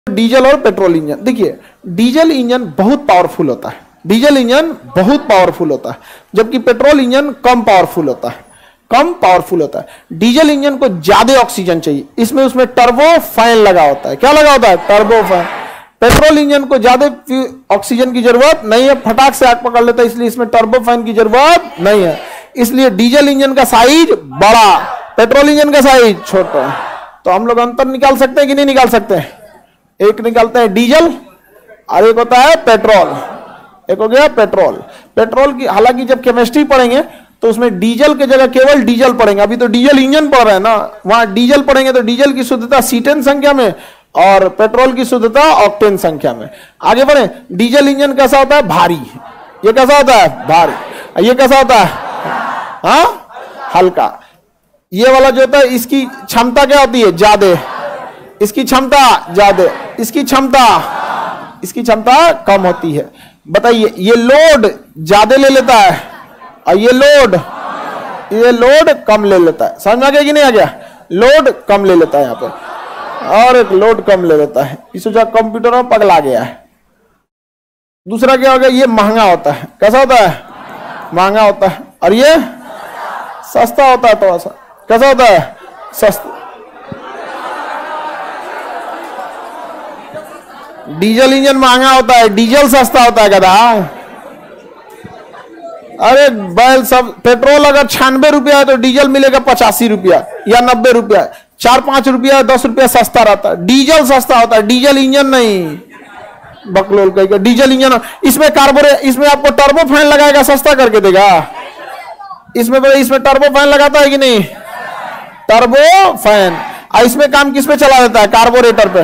Diesel और petrol engine, देखिए diesel engine बहुत पावरफुल होता है, डीजल इंजन बहुत पावरफुल होता है, जबकि पेट्रोल इंजन कम पावरफुल होता है, कम पावरफुल होता है। डीजल इंजन को ज्यादा ऑक्सीजन चाहिए, इसमें उसमें टर्बो फैन लगा होता है। क्या लगा होता है? Turbo fan. पेट्रोल इंजन को ज्यादा ऑक्सीजन की जरूरत नहीं है, फटाक से आग पकड़ लेता है, इसलिए इसमें टर्बो फैन की जरूरत नहीं है। इसलिए डीजल इंजन का साइज बड़ा, पेट्रोल इंजन का साइज छोटा। तो हम लोग अंतर निकाल सकते हैं कि नहीं निकाल सकते हैं? एक निकालते हैं डीजल और एक होता है पेट्रोल। एक हो गया पेट्रोल। पेट्रोल की हालांकि जब केमिस्ट्री पढ़ेंगे तो उसमें डीजल की जगह केवल डीजल पढ़ेंगे, अभी तो डीजल इंजन पढ़ रहे हैं ना, वहां डीजल पढ़ेंगे तो डीजल की शुद्धता सीटेन संख्या में और पेट्रोल की शुद्धता ऑक्टेन संख्या में। आगे बढ़े। डीजल इंजन कैसा होता है? भारी। ये कैसा होता है? भारी। ये कैसा होता है? हाँ, हल्का। ये वाला जो होता है इसकी क्षमता क्या होती है? ज्यादा। इसकी क्षमता ज्यादा, इसकी क्षमता कम होती है। बताइए, ये लोड ज्यादा ले लेता है और ये लोड कम ले लेता है। समझ में आ गया कि नहीं आ गया? लोड कम ले लेता है यहाँ पे और एक लोड कम ले लेता है। इस वजह कंप्यूटर में पगला गया है। दूसरा क्या हो गया? ये महंगा होता है। कैसा होता है? महंगा होता है। और ये सस्ता होता है थोड़ा सा। कैसा होता है? सस्ता। डीजल इंजन महंगा होता है, डीजल सस्ता होता है गधा। अरे बैल सब, पेट्रोल अगर 96 रुपया है तो डीजल मिलेगा 85 रुपया या 90 रुपया, 4-5 रुपया 10 रुपया सस्ता रहता है। डीजल सस्ता होता है, डीजल इंजन नहीं। बकलोल कहेगा डीजल इंजन। इसमें इसमें आपको टर्बो फैन लगाएगा, सस्ता करके देगा। इसमें टर्बो फैन लगाता है कि नहीं? Turbo fan. और इसमें काम किस पे चला देता है? कार्बोरेटर पे।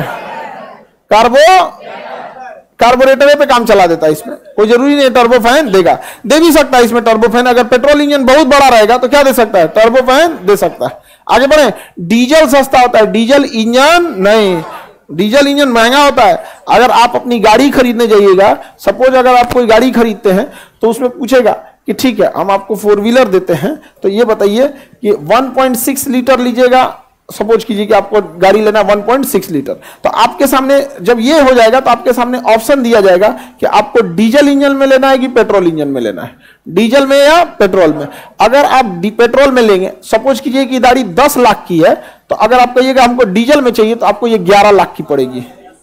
कार्बोरेटर पे काम चला देता है। इसमें कोई जरूरी नहीं टर्बो फैन देगा, दे भी सकता है इसमें टर्बो फैन। अगर पेट्रोल इंजन बहुत बड़ा रहेगा तो क्या दे सकता है? टर्बो फैन दे सकता है। आगे बढ़े। डीजल सस्ता होता है, डीजल इंजन नहीं। डीजल इंजन महंगा होता है। अगर आप अपनी गाड़ी खरीदने जाइएगा, सपोज अगर आप कोई गाड़ी खरीदते हैं तो उसमें पूछेगा कि ठीक है हम आपको 4 व्हीलर देते हैं, तो ये बताइए कि 1.6 लीटर लीजिएगा। सपोज कीजिए कि आपको गाड़ी लेना 1.6 लीटर, तो आपके सामने जब ये हो जाएगा तो आपके सामने ऑप्शन दिया जाएगा कि आपको डीजल इंजन में लेना है कि पेट्रोल इंजन में लेना है, डीजल में या पेट्रोल में। अगर आप पेट्रोल में लेंगे, सपोज कीजिए कि गाड़ी 10 लाख की है, तो अगर आप कहिएगा हमको डीजल में चाहिए तो आपको ये 11 लाख की पड़ेगी।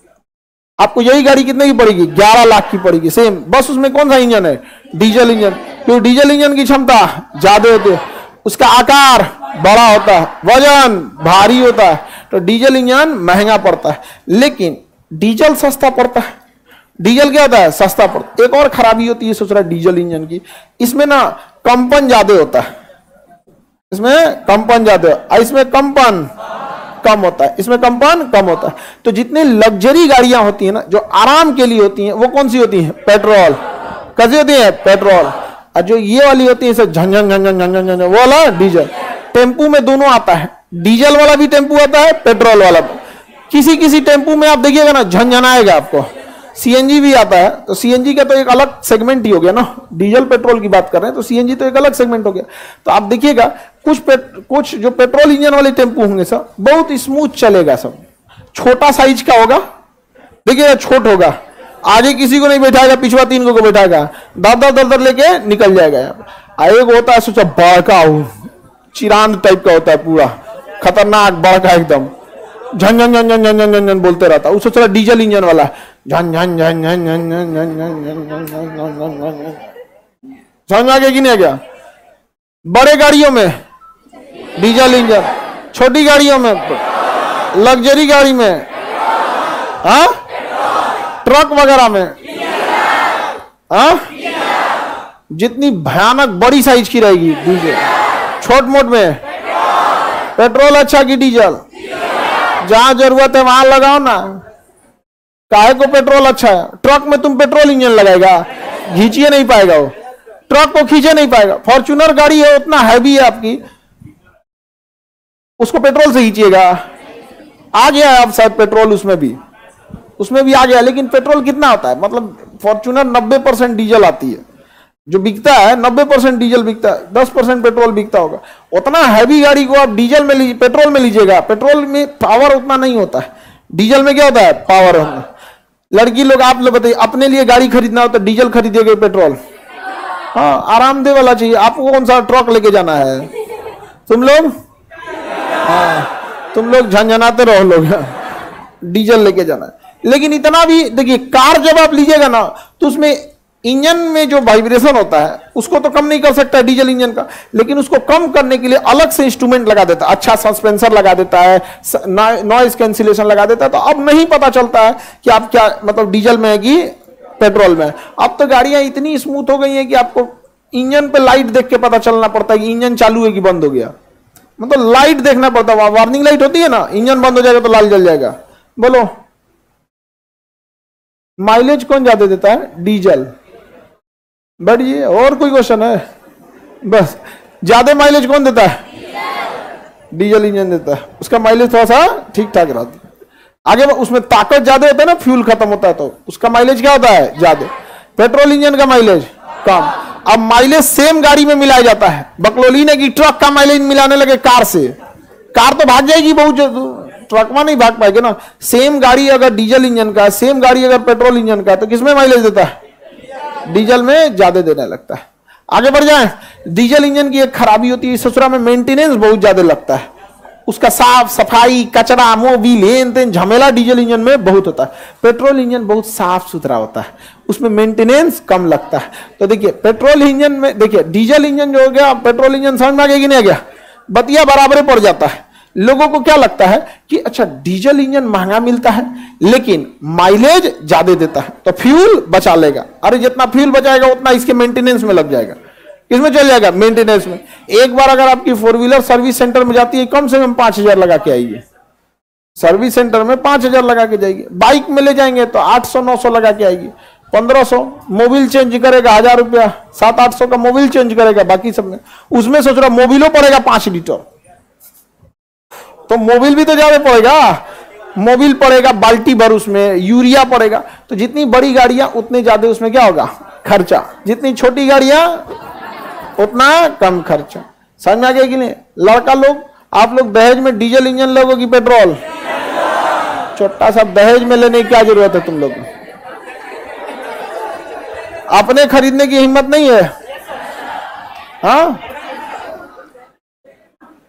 आपको यही गाड़ी कितने की पड़ेगी? 11 लाख की पड़ेगी। सेम, बस उसमें कौन सा इंजन है? Diesel engine. क्योंकि डीजल इंजन की क्षमता ज्यादा होती है, उसका आकार बड़ा होता है, वजन भारी होता है, तो डीजल इंजन महंगा पड़ता है। लेकिन डीजल सस्ता पड़ता है। डीजल क्या होता है? सस्ता पड़ता है। एक और खराबी होती है सोच रहा है डीजल इंजन की, इसमें ना कंपन ज्यादा होता है। इसमें कंपन ज्यादा है, इसमें कंपन कम होता है। इसमें कंपन कम होता है। तो जितनी लग्जरी गाड़ियां होती है ना, जो आराम के लिए होती हैं, वो कौन सी होती हैं? पेट्रोल। कैसी होती है? पेट्रोल। और जो ये वाली होती है इसे झंझन झंझन झंझन झंझन, वो वाला डीजल। टेम्पू में दोनों आता है, डीजल वाला भी टेम्पू आता है, पेट्रोल वाला भी। किसी किसी टेम्पू में आप देखिएगा ना झंझन आएगा आपको। सीएनजी भी आता है, तो सीएनजी का तो एक अलग सेगमेंट ही हो गया ना। डीजल पेट्रोल की बात कर रहे हैं तो सीएनजी तो एक अलग सेगमेंट हो गया। तो आप देखिएगा कुछ जो पेट्रोल इंजन वाले टेम्पू होंगे सब बहुत स्मूथ चलेगा, सब छोटा साइज का होगा। देखिएगा छोट होगा, आगे किसी को नहीं बैठाएगा, पिछवा 3 को बैठाएगा, दर लेके निकल जाएगा। एक होता है सोचा बड़का, चिरांद टाइप का होता है, पूरा खतरनाक बड़का, एकदम झन झन झन झन झन झन झन बोलते रहता है। सोच रहा डीजल इंजन वाला, झन झन झन झन झन झन झन झन। समझ में आ गया कि नहीं आ गया? बड़े गाड़ियों में डीजल इंजन, छोटी गाड़ियों में, लग्जरी गाड़ी में, हाँ, ट्रक वगैरह में, हाँ, जितनी भयानक बड़ी साइज की रहेगी डीजल। छोट मोट में पेट्रोल अच्छा कि डीजल? जहां जरूरत है वहां लगाओ ना। काहे को पेट्रोल अच्छा है? ट्रक में तुम पेट्रोल इंजन लगाएगा, खींचिए नहीं पाएगा, वो ट्रक को खींचे नहीं पाएगा। फॉर्च्यूनर गाड़ी है, उतना हैवी है आपकी, उसको पेट्रोल से खींचिएगा। आ गया है अब शायद पेट्रोल उसमें भी आ गया। लेकिन पेट्रोल कितना होता है? मतलब फॉर्च्यूनर 90% डीजल आती है, जो बिकता है 90% डीजल बिकता है, 10% पेट्रोल बिकता होगा। उतना हैवी गाड़ी को आप डीजल में लीजिए, पेट्रोल में लीजिएगा, पेट्रोल में पावर उतना नहीं होता है। डीजल में क्या होता है? पावर। लड़की लोग, आप लोग बताइए, अपने लिए गाड़ी खरीदना हो तो डीजल खरीदिएगा पेट्रोल? हाँ, आरामदेह वाला चाहिए। आपको कौन सा ट्रक लेके जाना है? तुम लोग, हाँ तुम लोग झंझनाते रहो लोग, डीजल लेके जाना है। लेकिन इतना भी देखिए, कार जब आप लीजिएगा ना तो उसमें इंजन में जो वाइब्रेशन होता है उसको तो कम नहीं कर सकता है डीजल इंजन का, लेकिन उसको कम करने के लिए अलग से इंस्ट्रूमेंट लगा देता है, अच्छा सस्पेंसर लगा देता है, नॉइज कैंसिलेशन लगा देता है। तो अब नहीं पता चलता है कि आप क्या मतलब डीजल में है कि पेट्रोल में। अब तो गाड़ियां इतनी स्मूथ हो गई हैं कि आपको इंजन पे लाइट देख के पता चलना पड़ता है कि इंजन चालू है कि बंद हो गया। मतलब लाइट देखना पड़ता है, वार्निंग लाइट होती है ना, इंजन बंद हो जाएगा तो लाल जल जाएगा। बोलो, माइलेज कौन ज्यादा देता है? डीजल। बढ़िए, और कोई क्वेश्चन है? बस, ज्यादा माइलेज कौन देता है? डीजल इंजन देता है। उसका माइलेज थोड़ा सा ठीक ठाक रहता है। आगे उसमें ताकत ज्यादा होता है ना, फ्यूल खत्म होता है तो उसका माइलेज क्या होता है? ज्यादा। पेट्रोल इंजन का माइलेज कम। अब माइलेज सेम गाड़ी में मिलाया जाता है। बकलोली ने कि ट्रक का माइलेज मिलाने लगे कार से, कार तो भाग जाएगी बहुत, ट्रक में नहीं भाग पाएगी ना। सेम गाड़ी अगर डीजल इंजन का, सेम गाड़ी अगर पेट्रोल इंजन का, तो किसमें माइलेज देता है? डीजल में ज्यादा देने लगता है। आगे बढ़ जाए। डीजल इंजन की एक खराबी होती है, ससुरा में मेंटेनेंस बहुत ज्यादा लगता है। उसका साफ सफाई, कचरा, मोबिल, लेन देन, झमेला डीजल इंजन में बहुत होता है। पेट्रोल इंजन बहुत साफ सुथरा होता है, उसमें मेंटेनेंस कम लगता है। तो देखिए पेट्रोल इंजन में, देखिए डीजल इंजन जो हो गया, पेट्रोल इंजन समझ में आ गया कि नहीं आ गया? बतिया बराबर पड़ जाता है। लोगों को क्या लगता है कि अच्छा डीजल इंजन महंगा मिलता है लेकिन माइलेज ज्यादा देता है तो फ्यूल बचा लेगा। अरे जितना फ्यूल बचाएगा उतना इसके मेंटेनेंस में लग जाएगा। किसमें चल जाएगा? मेंटेनेंस में। एक बार अगर आपकी फोर व्हीलर सर्विस सेंटर में जाती है, कम से कम 5,000 लगा के आइए। सर्विस सेंटर में 5,000 लगा के जाएगी। बाइक में ले जाएंगे तो 800-900 लगा के आएगी। 1500 मोबिल चेंज करेगा, 1000 रुपया, 700-800 का मोबिल चेंज करेगा। बाकी सब में उसमें सोच रहा मोबिलो पड़ेगा 5 लीटर, तो मोबिल भी तो ज्यादा पड़ेगा। मोबिल पड़ेगा बाल्टी भर, उसमें यूरिया पड़ेगा। तो जितनी बड़ी गाड़ियां उतने ज्यादा उसमें क्या होगा? खर्चा। जितनी छोटी गाड़ियां उतना कम खर्चा। समझ में आ गया कि नहीं? लड़का लोग, आप लोग दहेज में डीजल इंजन लोगों की पेट्रोल? छोटा सा दहेज में लेने की क्या जरूरत है तुम लोग? अपने खरीदने की हिम्मत नहीं है? हाँ,